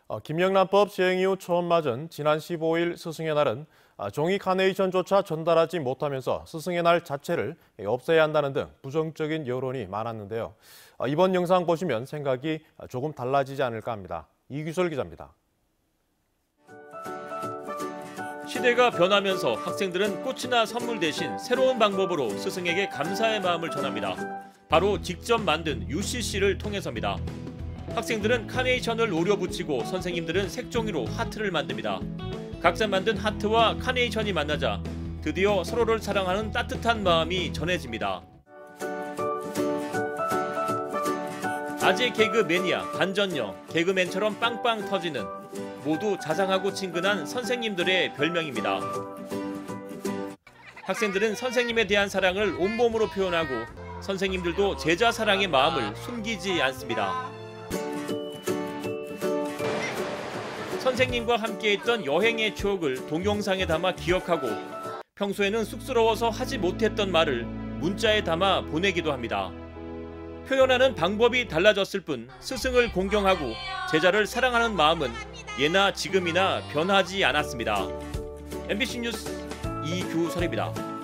김영란법 시행 이후 처음 맞은 지난 15일 스승의 날은 종이 카네이션조차 전달하지 못하면서 스승의 날 자체를 없애야 한다는 등 부정적인 여론이 많았는데요. 이번 영상 보시면 생각이 조금 달라지지 않을까 합니다. 이규설 기자입니다. 시대가 변하면서 학생들은 꽃이나 선물 대신 새로운 방법으로 스승에게 감사의 마음을 전합니다. 바로 직접 만든 UCC를 통해서입니다. 학생들은 카네이션을 오려붙이고 선생님들은 색종이로 하트를 만듭니다. 각자 만든 하트와 카네이션이 만나자 드디어 서로를 사랑하는 따뜻한 마음이 전해집니다. 아재 개그 매니아, 반전녀, 개그맨처럼 빵빵 터지는 모두 자상하고 친근한 선생님들의 별명입니다. 학생들은 선생님에 대한 사랑을 온몸으로 표현하고 선생님들도 제자 사랑의 마음을 숨기지 않습니다. 선생님과 함께했던 여행의 추억을 동영상에 담아 기억하고 평소에는 쑥스러워서 하지 못했던 말을 문자에 담아 보내기도 합니다. 표현하는 방법이 달라졌을 뿐 스승을 공경하고 제자를 사랑하는 마음은 예나 지금이나 변하지 않았습니다. MBC 뉴스 이규설입니다.